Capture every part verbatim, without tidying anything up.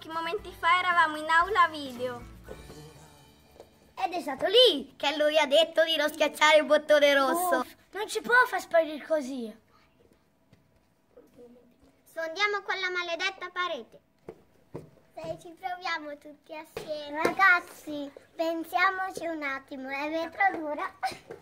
pochi momenti fa eravamo in aula video. Ed è stato lì che lui ha detto di non schiacciare il bottone rosso. Uff, non ci può far sparire così. Sondiamo quella maledetta parete. Se ci proviamo tutti assieme. Ragazzi, pensiamoci un attimo, è vetro dura.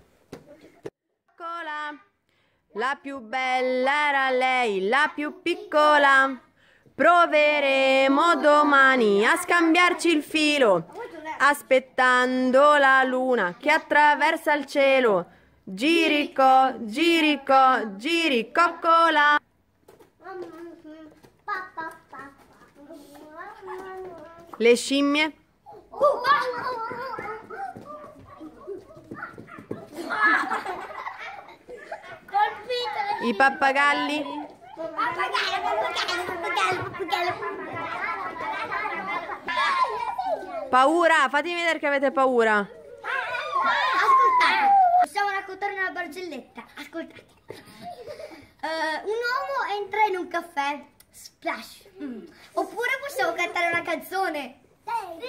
La più bella era lei, la più piccola. Proveremo domani a scambiarci il filo, aspettando la luna che attraversa il cielo. Girico, girico, giricoccola. Le scimmie. I pappagalli. Paura, fatemi vedere che avete paura. Ascoltate, possiamo raccontare una barzelletta. Ascoltate. Uh, un uomo entra in un caffè. Splash. Mm. Oppure possiamo cantare una canzone. Sì!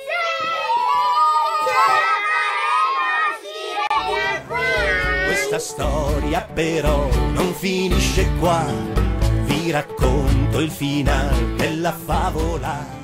Sì! Questa storia però non finisce qua. Vi racconto il finale della favola.